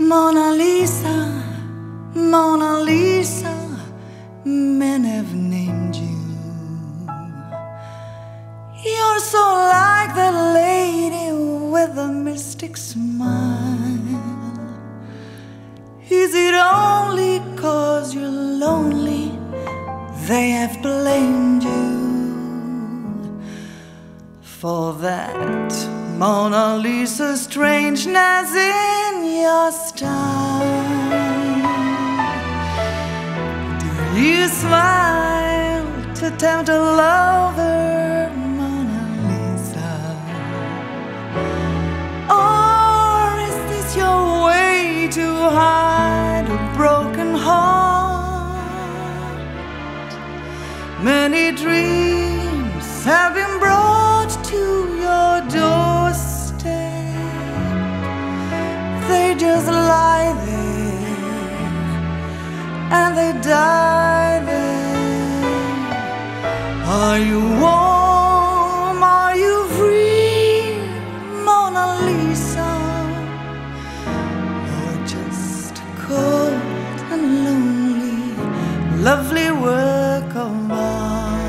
Mona Lisa, Mona Lisa, men have named you. You're so like that lady with a mystic smile. Is it only 'cause you're lonely they have blamed you for that Mona Lisa strangeness in your style? Do you smile to tempt a lover, Mona Lisa? Or is this your way to hide a broken heart? Many dreams have been brought to your doorstep. They just lie there and they die there. Are you warm? Are you free, Mona Lisa? Or just cold and lonely, lovely work of art?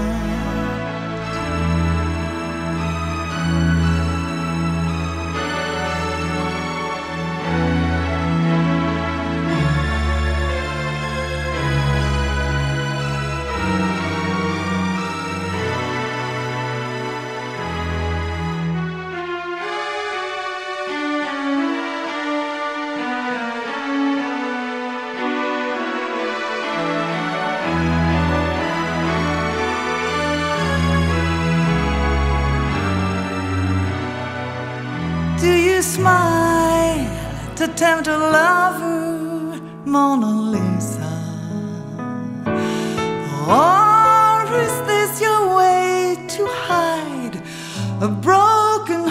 Do you smile to tempt a lover, Mona Lisa? Or is this your way to hide a broken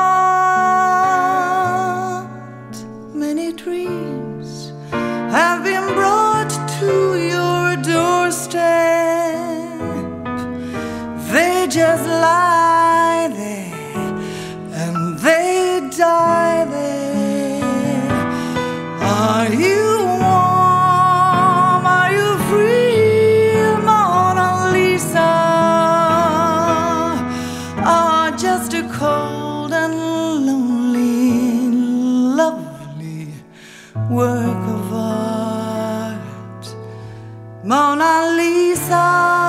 heart? Many dreams have been brought to your doorstep. They just lie there and they die there. Are you warm? Are you free, Mona Lisa? Or just a cold and lonely, lovely work of art, Mona Lisa?